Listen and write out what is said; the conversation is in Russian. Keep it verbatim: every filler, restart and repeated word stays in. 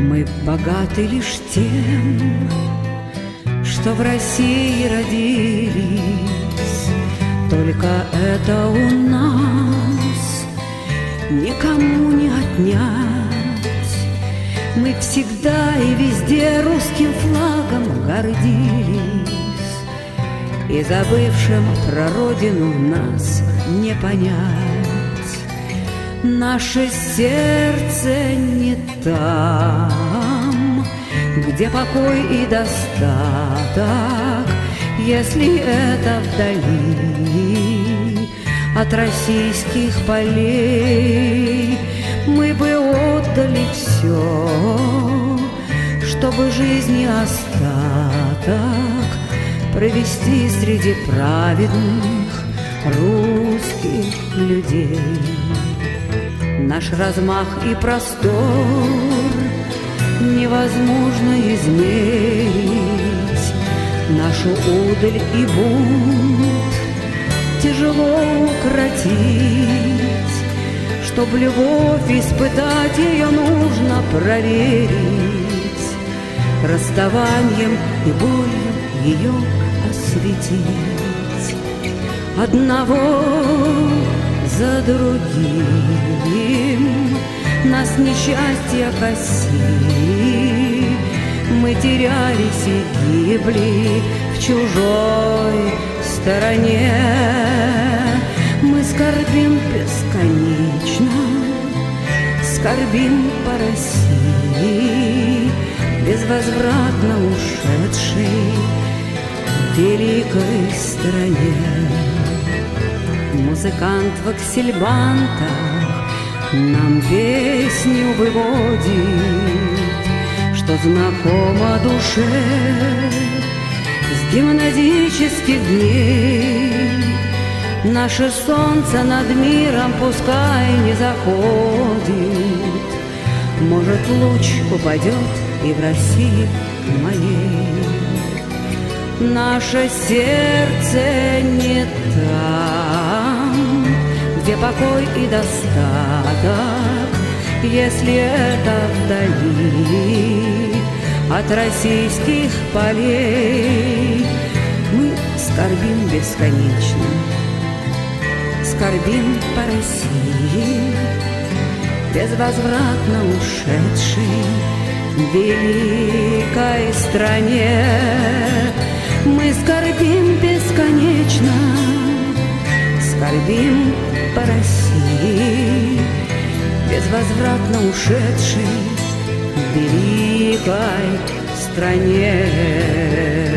Мы богаты лишь тем, что в России родились. Только это у нас никому не отнять. Мы всегда и везде русским флагом гордились, и забывшим про родину нас не понять. Наше сердце не там, где покой и достаток, если это вдали от российских полей. Мы бы отдали все, чтобы жизни остаток провести среди праведных русских людей. Наш размах и простор невозможно измерить, нашу удаль и бунт тяжело укротить. Чтоб любовь испытать, ее нужно проверить, расставанием и болью ее осветить. Одного за другим нас несчастья коси, мы терялись и гибли в чужой стороне. Мы скорбим бесконечно, скорбим по России, безвозвратно ушедшей великой стране. Музыкант в аксельбантах нам песню выводит, что знакомо душе с гимназических дней. Наше солнце над миром пускай не заходит, может, луч упадет и в России моей. Наше сердце не там, где покой и достаток, если это вдали от российских полей. Мы скорбим бесконечно, скорбим по России, безвозвратно ушедшей великой стране. Мы скорбим бесконечно, скорбим по России, безвозвратно ушедшей великой стране.